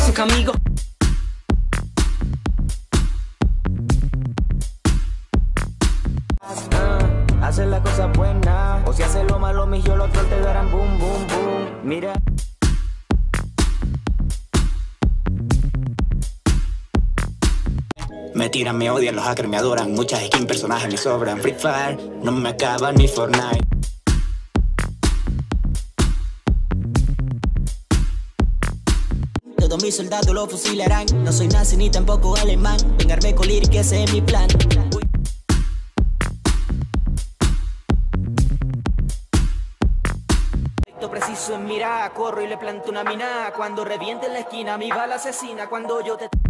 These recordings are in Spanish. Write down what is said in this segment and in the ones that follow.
paso conmigo. Hacer la cosa buena, o si haces lo malo, mis yo los trolls te darán boom, boom, boom. Mira. Me tiran, me odian, los hackers me adoran. Muchas skins, personajes me sobran. Free Fire, no me acaban ni Fortnite. Todos mis soldados lo fusilarán. No soy nazi ni tampoco alemán. Vengarme con Lyric, ese es mi plan. Preciso en mira, corro y le planto una mina. Cuando reviente en la esquina, mi bala asesina. Cuando yo te...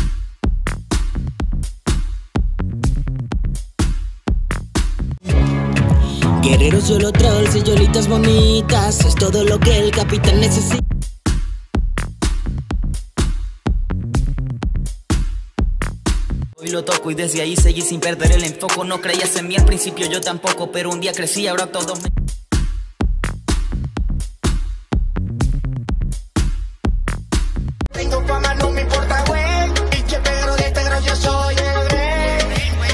Guerreros solo trolls y yolitas bonitas, es todo lo que el capitán necesita. Hoy lo toco y desde ahí seguí sin perder el enfoque. No creías en mí al principio, yo tampoco, pero un día crecí, ahora todos me... Tengo fama, no me importa, güey. Pinche pero de este yo soy el rey.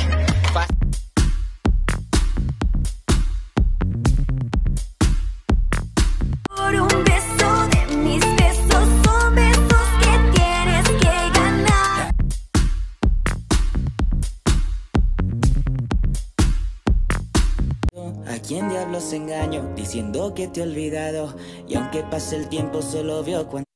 Por un beso de mis besos, son besos que tienes que ganar. ¿A quién diablos engaño? Diciendo que te he olvidado. Y aunque pase el tiempo, solo veo cuando...